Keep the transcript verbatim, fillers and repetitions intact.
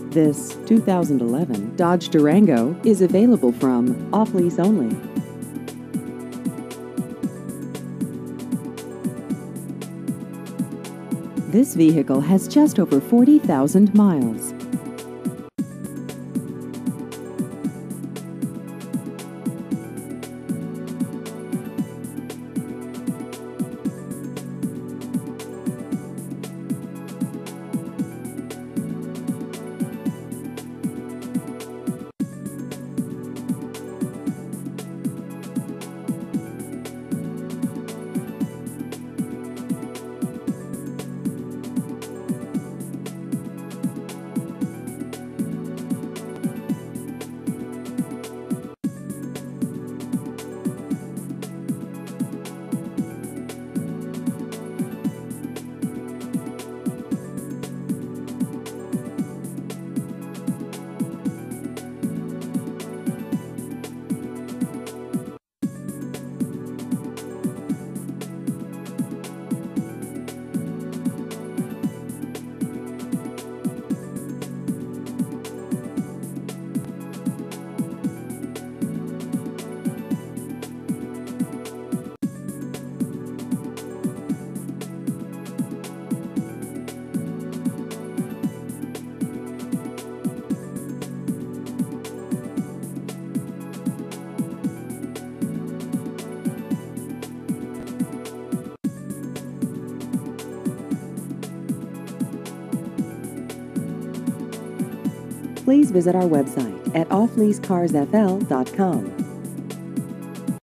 This two thousand eleven Dodge Durango is available from Off Lease Only. This vehicle has just over forty thousand miles. Please visit our website at off lease cars f l dot com.